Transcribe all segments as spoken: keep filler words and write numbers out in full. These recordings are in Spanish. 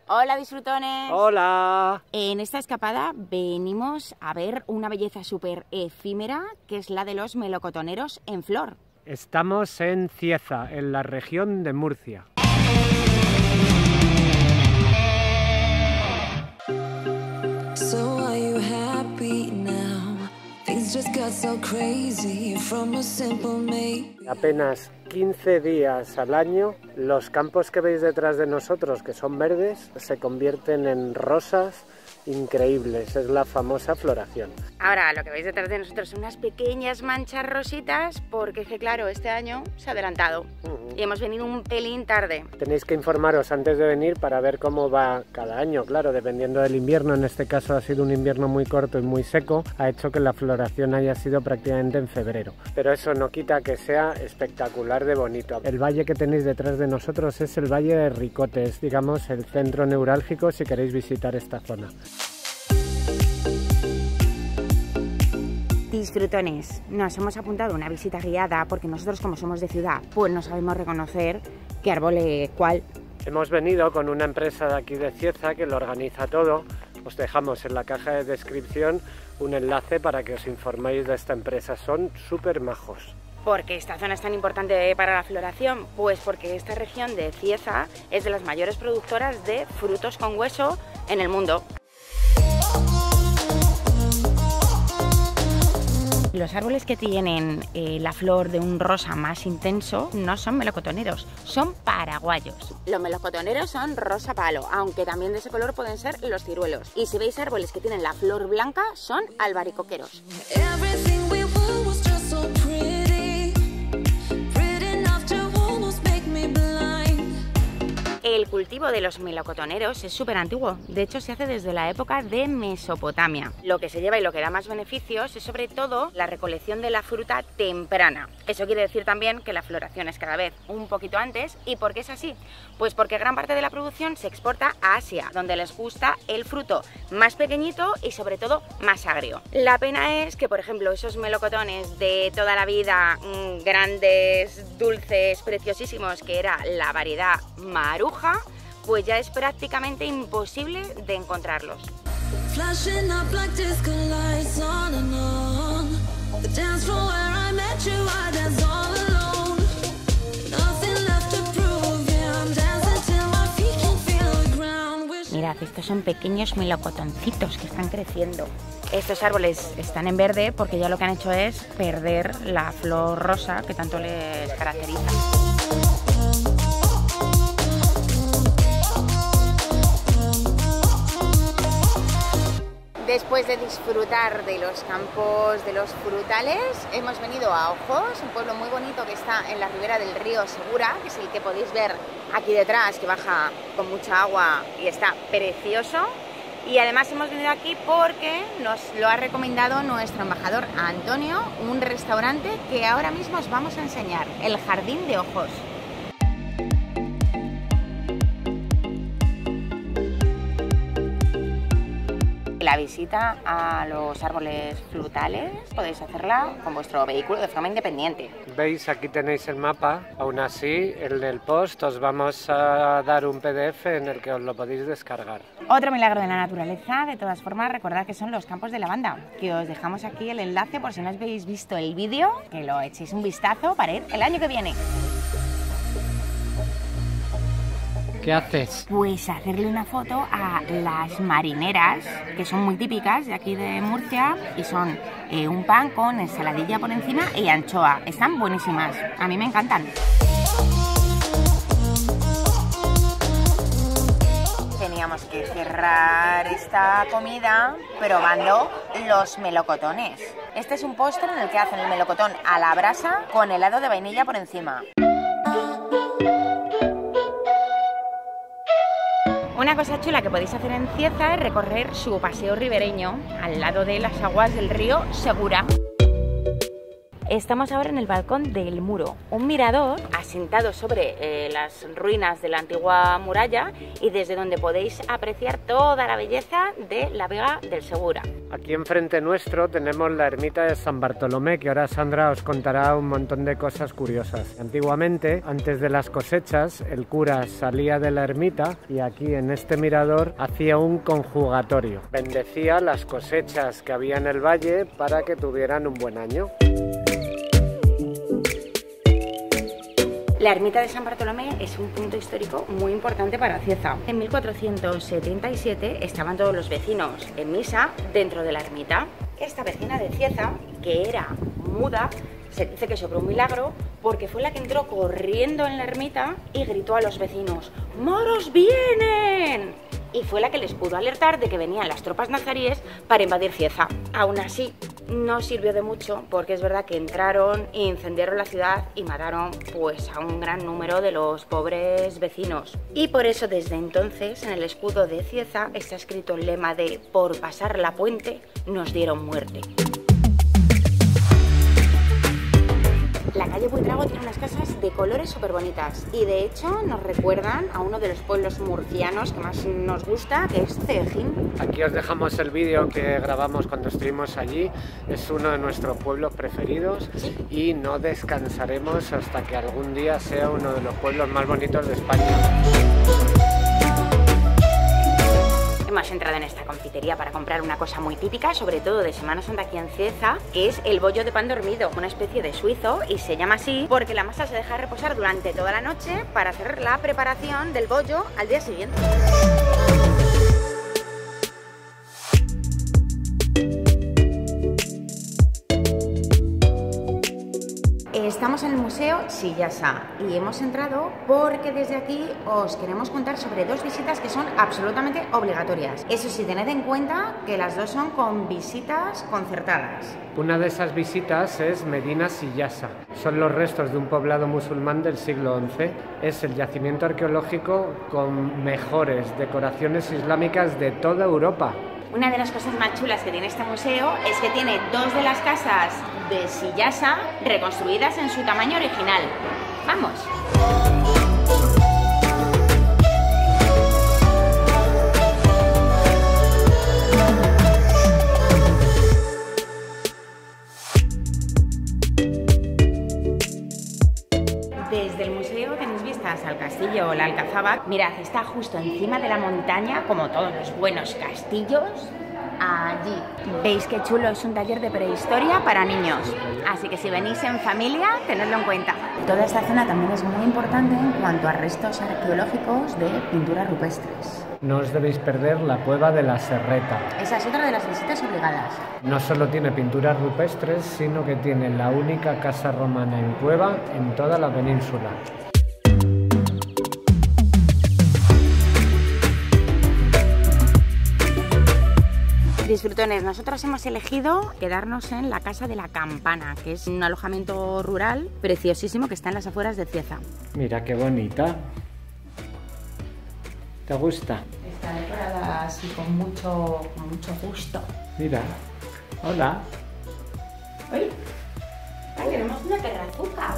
Hola disfrutones. Hola. En esta escapada venimos a ver una belleza súper efímera que es la de los melocotoneros en flor. Estamos en Cieza, en la región de Murcia. Apenas quince días al año, los campos que veis detrás de nosotros, que son verdes, se convierten en rosas increíbles. Es la famosa floración. Ahora, lo que veis detrás de nosotros son unas pequeñas manchas rositas, porque es que claro, este año se ha adelantado uh-huh. y hemos venido un pelín tarde. Tenéis que informaros antes de venir para ver cómo va cada año, claro, dependiendo del invierno. En este caso ha sido un invierno muy corto y muy seco, ha hecho que la floración haya sido prácticamente en febrero. Pero eso no quita que sea espectacular de bonito. El valle que tenéis detrás de nosotros es el Valle de Ricote, es, digamos, el centro neurálgico si queréis visitar esta zona. Disfrutones, nos hemos apuntado a una visita guiada porque nosotros, como somos de ciudad, pues no sabemos reconocer qué árbol es cuál. Hemos venido con una empresa de aquí de Cieza que lo organiza todo. Os dejamos en la caja de descripción un enlace para que os informéis de esta empresa. Son súper majos. ¿Por qué esta zona es tan importante para la floración? Pues porque esta región de Cieza es de las mayores productoras de frutos con hueso en el mundo. Los árboles que tienen eh, la flor de un rosa más intenso no son melocotoneros, son paraguayos. Los melocotoneros son rosa palo, aunque también de ese color pueden ser los ciruelos. Y si veis árboles que tienen la flor blanca, son albaricoqueros. El cultivo de los melocotoneros es súper antiguo, de hecho se hace desde la época de Mesopotamia. Lo que se lleva y lo que da más beneficios es sobre todo la recolección de la fruta temprana. Eso quiere decir también que la floración es cada vez un poquito antes. ¿Y por qué es así? Pues porque gran parte de la producción se exporta a Asia, donde les gusta el fruto más pequeñito y sobre todo más agrio. La pena es que, por ejemplo, esos melocotones de toda la vida, mmm, grandes, dulces, preciosísimos, que era la variedad Maruja, pues ya es prácticamente imposible de encontrarlos. Mirad, estos son pequeños melocotoncitos que están creciendo. Estos árboles están en verde porque ya lo que han hecho es perder la flor rosa que tanto les caracteriza. Después de disfrutar de los campos de los frutales, hemos venido a Ojos, un pueblo muy bonito que está en la ribera del río Segura, que es el que podéis ver aquí detrás, que baja con mucha agua y está precioso. Y además hemos venido aquí porque nos lo ha recomendado nuestro embajador Antonio, un restaurante que ahora mismo os vamos a enseñar, el Jardín de Ojos. La visita a los árboles frutales podéis hacerla con vuestro vehículo de forma independiente. Veis, aquí tenéis el mapa, aún así en el post os vamos a dar un P D F en el que os lo podéis descargar. Otro milagro de la naturaleza, de todas formas, recordad que son los campos de lavanda, que os dejamos aquí el enlace por si no habéis visto el vídeo, que lo echéis un vistazo para ir el año que viene. ¿Qué haces? Pues hacerle una foto a las marineras, que son muy típicas de aquí de Murcia, y son eh, un pan con ensaladilla por encima y anchoa. Están buenísimas, a mí me encantan. Teníamos que cerrar esta comida probando los melocotones. Este es un postre en el que hacen el melocotón a la brasa con helado de vainilla por encima. Una cosa chula que podéis hacer en Cieza es recorrer su paseo ribereño al lado de las aguas del río Segura. Estamos ahora en el balcón del Muro, un mirador asentado sobre eh, las ruinas de la antigua muralla y desde donde podéis apreciar toda la belleza de la Vega del Segura. Aquí enfrente nuestro tenemos la ermita de San Bartolomé, que ahora Sandra os contará un montón de cosas curiosas. Antiguamente, antes de las cosechas, el cura salía de la ermita y aquí en este mirador hacía un conjugatorio. Bendecía las cosechas que había en el valle para que tuvieran un buen año. La ermita de San Bartolomé es un punto histórico muy importante para Cieza. En mil cuatrocientos setenta y siete estaban todos los vecinos en misa dentro de la ermita. Esta vecina de Cieza, que era muda, se dice que sobre un milagro, porque fue la que entró corriendo en la ermita y gritó a los vecinos: ¡Moros vienen! Y fue la que les pudo alertar de que venían las tropas nazaríes para invadir Cieza. Aún así, no sirvió de mucho, porque es verdad que entraron e incendiaron la ciudad y mataron pues a un gran número de los pobres vecinos. Y por eso desde entonces en el escudo de Cieza está escrito el lema de "Por pasar la puente nos dieron muerte". La calle Buitrago tiene unas casas de colores súper bonitas y de hecho nos recuerdan a uno de los pueblos murcianos que más nos gusta, que es Cejín. Aquí os dejamos el vídeo que grabamos cuando estuvimos allí. Es uno de nuestros pueblos preferidos. ¿Sí? Y no descansaremos hasta que algún día sea uno de los pueblos más bonitos de España. Hemos entrado en esta confitería para comprar una cosa muy típica, sobre todo de Semana Santa aquí en Cieza, que es el bollo de pan dormido, una especie de suizo, y se llama así porque la masa se deja reposar durante toda la noche para hacer la preparación del bollo al día siguiente. Estamos en el Museo Sillasa y hemos entrado porque desde aquí os queremos contar sobre dos visitas que son absolutamente obligatorias. Eso sí, tened en cuenta que las dos son con visitas concertadas. Una de esas visitas es Medina Sillasa. Son los restos de un poblado musulmán del siglo once. Es el yacimiento arqueológico con mejores decoraciones islámicas de toda Europa. Una de las cosas más chulas que tiene este museo es que tiene dos de las casas de Sillasa reconstruidas en su tamaño original. ¡Vamos! Desde el museo tenéis vistas al castillo o la Alcazaba. Mirad, está justo encima de la montaña, como todos los buenos castillos. Allí. ¿Veis qué chulo? Es un taller de prehistoria para niños. Así que si venís en familia, tenedlo en cuenta. Toda esta zona también es muy importante en cuanto a restos arqueológicos de pinturas rupestres. No os debéis perder la cueva de la Serreta. Esa es otra de las visitas obligadas. No solo tiene pinturas rupestres, sino que tiene la única casa romana en cueva en toda la península. Disfrutones, nosotros hemos elegido quedarnos en la Casa de la Campana, que es un alojamiento rural preciosísimo que está en las afueras de Cieza. Mira qué bonita. ¿Te gusta? Está decorada así con mucho, con mucho gusto. Mira. Hola. ¡Ay! ¡Ay, tenemos una terrazuca!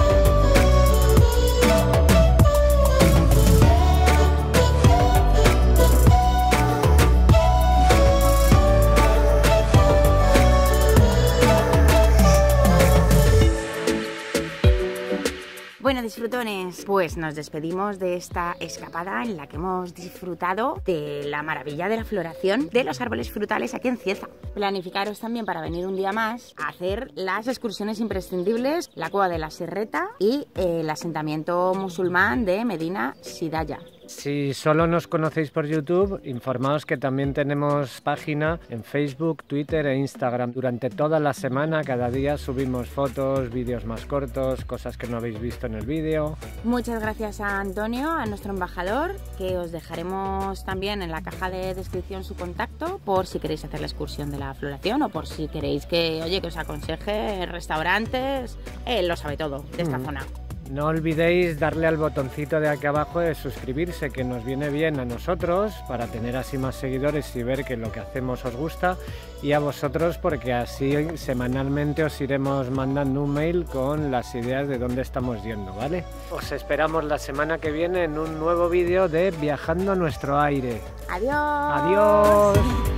Bueno, disfrutones, pues nos despedimos de esta escapada en la que hemos disfrutado de la maravilla de la floración de los árboles frutales aquí en Cieza. Planificaros también para venir un día más a hacer las excursiones imprescindibles, la cueva de la Serreta y el asentamiento musulmán de Medina Sillasa. Si solo nos conocéis por YouTube, informaos que también tenemos página en Facebook, Twitter e Instagram. Durante toda la semana, cada día subimos fotos, vídeos más cortos, cosas que no habéis visto en el vídeo. Muchas gracias a Antonio, a nuestro embajador, que os dejaremos también en la caja de descripción su contacto por si queréis hacer la excursión de la floración o por si queréis que, oye, que os aconseje restaurantes. Él lo sabe todo de esta mm. zona. No olvidéis darle al botoncito de aquí abajo de suscribirse, que nos viene bien a nosotros para tener así más seguidores y ver que lo que hacemos os gusta, y a vosotros porque así semanalmente os iremos mandando un mail con las ideas de dónde estamos yendo, ¿vale? Os esperamos la semana que viene en un nuevo vídeo de Viajando a nuestro aire. Adiós. Adiós.